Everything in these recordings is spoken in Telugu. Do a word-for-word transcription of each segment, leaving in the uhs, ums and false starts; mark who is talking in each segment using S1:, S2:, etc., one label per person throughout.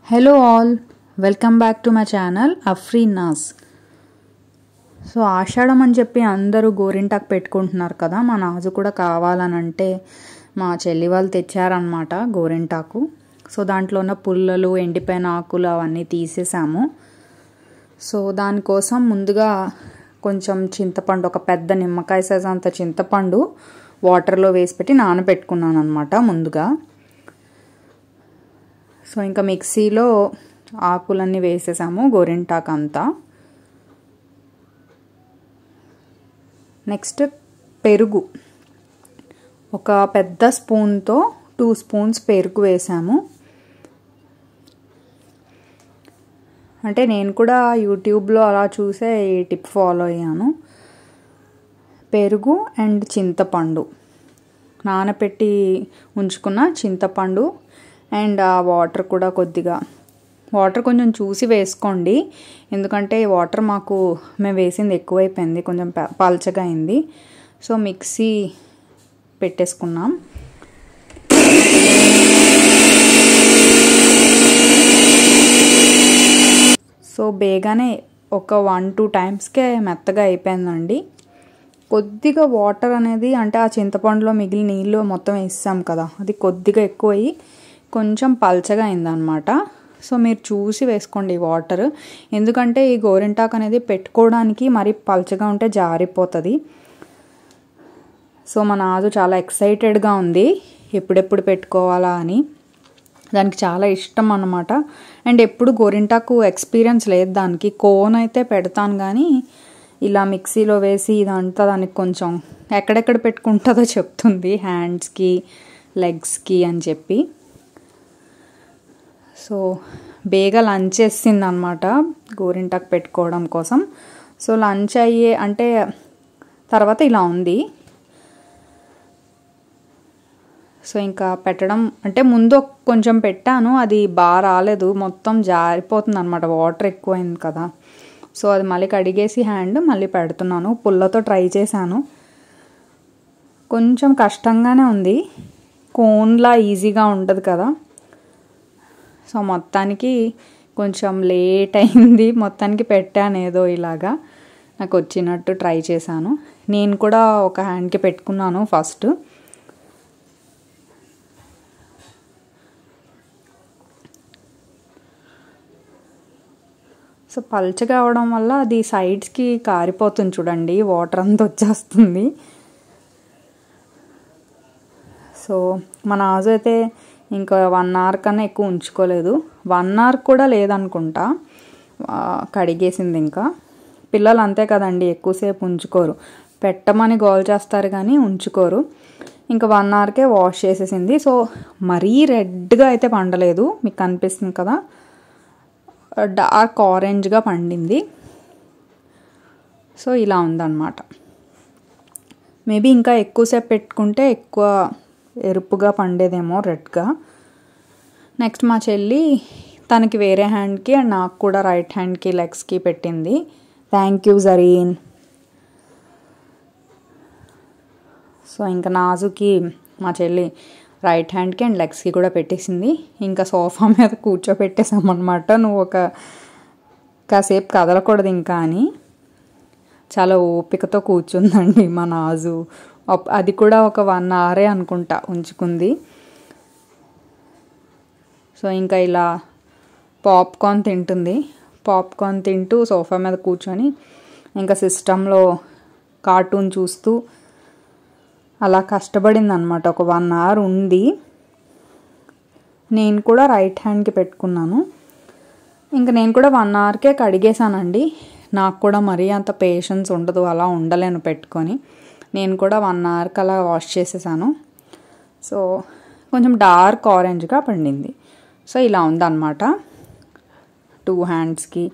S1: Hello all, welcome back to my channel Afrinas. So Ashadham అని చెప్పి అందరూ గోరింటాకు పెట్టుకుంటున్నారు కదా. మా నాజు కూడా కావాలని అంటే మా చెల్లి వాళ్ళు తెచ్చారనమాట గోరింటాకు. సో దాంట్లో ఉన్న పుల్లలు ఎండిపోయిన ఆకులు అవన్నీ తీసేసాము. సో దానికోసం ముందుగా కొంచెం చింతపండు, ఒక పెద్ద నిమ్మకాయ సైజ్ అంత చింతపండు వాటర్లో వేసి పెట్టి నానబెట్టుకున్నాను అనమాట ముందుగా. సో ఇంకా మిక్సీలో ఆకులన్నీ వేసేసాము, గోరింటాకు అంతా. నెక్స్ట్ పెరుగు, ఒక పెద్ద స్పూన్తో టూ స్పూన్స్ పెరుగు వేసాము. అంటే నేను కూడా యూట్యూబ్లో అలా చూసే ఈ టిప్ ఫాలో అయ్యాను. పెరుగు అండ్ చింతపండు, నానపెట్టి ఉంచుకున్న చింతపండు అండ్ ఆ వాటర్ కూడా కొద్దిగా, వాటర్ కొంచెం చూసి వేసుకోండి, ఎందుకంటే వాటర్ మాకు మేము వేసింది ఎక్కువైపోయింది, కొంచెం పల్చగా అయింది. సో మిక్సీ పెట్టేసుకున్నాం. సో బేగానే ఒక వన్ టూ టైమ్స్కే మెత్తగా అయిపోయిందండి. కొద్దిగా వాటర్ అనేది, అంటే ఆ చింతపండులో మిగిలిన నీళ్ళు మొత్తం వేసాం కదా, అది కొద్దిగా ఎక్కువయ్యి కొంచెం పల్చగా అయిందనమాట. సో మీరు చూసి వేసుకోండి వాటర్, ఎందుకంటే ఈ గోరింటాకు అనేది పెట్టుకోవడానికి మరి పల్చగా ఉంటే జారిపోతుంది. సో మా నాజు చాలా ఎక్సైటెడ్గా ఉంది ఎప్పుడెప్పుడు పెట్టుకోవాలా అని, దానికి చాలా ఇష్టం అన్నమాట. అండ్ ఎప్పుడు గోరింటాకు ఎక్స్పీరియన్స్ లేదు దానికి. కోన్ అయితే పెడతాను కానీ ఇలా మిక్సీలో వేసి ఇదంతా దానికి కొంచెం ఎక్కడెక్కడ పెట్టుకుంటుందో చెప్తుంది, హ్యాండ్స్కి లెగ్స్కి అని చెప్పి. సో బేగా లంచ్ చేసింది అనమాట గోరింటాకు పెట్టుకోవడం కోసం. సో లంచ్ అయ్యే అంటే తర్వాత ఇలా ఉంది. సో ఇంకా పెట్టడం అంటే ముందు కొంచెం పెట్టాను, అది బాగా రాలేదు, మొత్తం జారిపోతుంది అనమాట, వాటర్ ఎక్కువైంది కదా. సో అది మళ్ళీ కడిగేసి హ్యాండ్ మళ్ళీ పెడుతున్నాను. పుల్లతో ట్రై చేశాను, కొంచెం కష్టంగానే ఉంది, కోన్లా ఈజీగా ఉంటుంది కదా. సో మొత్తానికి కొంచెం లేట్ అయింది, మొత్తానికి పెట్టాను ఏదో ఇలాగా నాకు వచ్చినట్టు ట్రై చేశాను. నేను కూడా ఒక హ్యాండ్కి పెట్టుకున్నాను ఫస్ట్. సో పల్చగా అవడం వల్ల అది సైడ్స్కి కారిపోతుంది చూడండి, వాటర్ అంతా వచ్చేస్తుంది. సో మన ఆజు అయితే ఇంకా వన్ అవర్ కన్నా ఎక్కువ ఉంచుకోలేదు, వన్ అవర్ కూడా లేదనుకుంటా కడిగేసింది. ఇంకా పిల్లలు అంతే కదండి, ఎక్కువసేపు ఉంచుకోరు, పెట్టమని గోల్ చేస్తారు కానీ ఉంచుకోరు. ఇంకా వన్ అవర్కే వాష్ చేసేసింది. సో మరీ రెడ్గా అయితే పండలేదు, మీకు కనిపిస్తుంది కదా, డార్క్ ఆరెంజ్గా పండింది. సో ఇలా ఉందన్నమాట. మేబీ ఇంకా ఎక్కువసేపు పెట్టుకుంటే ఎక్కువ ఎరుపుగా పండేదేమో, రెడ్గా. నెక్స్ట్ మా చెల్లి తనకి వేరే హ్యాండ్కి అండ్ నాకు కూడా రైట్ హ్యాండ్కి లెగ్స్కి పెట్టింది. Thank you Zareen. సో ఇంకా నాజుకి మా చెల్లి రైట్ హ్యాండ్కి అండ్ లెగ్స్కి కూడా పెట్టేసింది. ఇంకా సోఫా మీద కూర్చోపెట్టేసామన్నమాట, నువ్వు ఒక కాసేపు కదలకూడదు ఇంకా అని. చాలా ఓపికతో కూర్చుందండి మా నాజు. అది కూడా ఒక వన్ అవరే అనుకుంటా ఉంచుకుంది. సో ఇంకా ఇలా పాప్కార్న్ తింటుంది, పాప్కార్న్ తింటూ సోఫా మీద కూర్చొని ఇంకా సిస్టంలో కార్టూన్ చూస్తూ అలా కష్టపడింది అనమాట. ఒక వన్ అవర్ ఉంది. నేను కూడా రైట్ హ్యాండ్కి పెట్టుకున్నాను. ఇంకా నేను కూడా వన్ అవర్కే కడిగేసానండి, నాకు కూడా మరీ అంత పేషెన్స్ ఉండదు, అలా ఉండలేను పెట్టుకొని. నేను కూడా వన్ అవర్కి అలా వాష్ చేసేసాను. సో కొంచెం డార్క్ ఆరెంజ్గా పండింది. సో ఇలా ఉందన్నమాట టూ హ్యాండ్స్కి.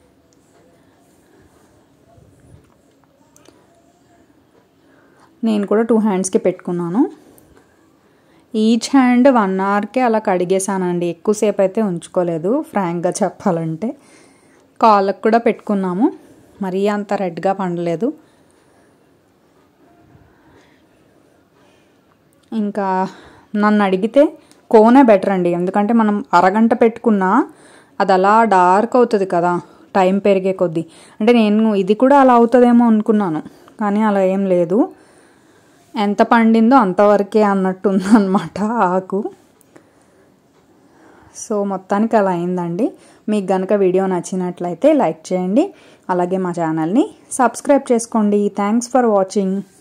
S1: నేను కూడా టూ హ్యాండ్స్కి పెట్టుకున్నాను. ఈచ్ హ్యాండ్ వన్ అవర్కే అలా కడిగేసానండి, ఎక్కువసేపు అయితే ఉంచుకోలేదు ఫ్రాంక్గా చెప్పాలంటే. కాళ్ళకు కూడా పెట్టుకున్నాము, మరీ అంత రెడ్గా పండలేదు. ఇంకా నన్ను అడిగితే కోనే బెటర్ అండి, ఎందుకంటే మనం అరగంట పెట్టుకున్నా అది అలా డార్క్ అవుతుంది కదా టైం పెరిగే కొద్దీ. అంటే నేను ఇది కూడా అలా అవుతుందేమో అనుకున్నాను, కానీ అలా ఏం లేదు. ఎంత పండిందో అంతవరకే అన్నట్టు ఉందన్నమాట ఆకు. సో మొత్తానికి అలా అయిందండి. మీకు కనుక వీడియో నచ్చినట్లయితే లైక్ చేయండి, అలాగే మా ఛానల్ని సబ్స్క్రైబ్ చేసుకోండి. Thanks for watching.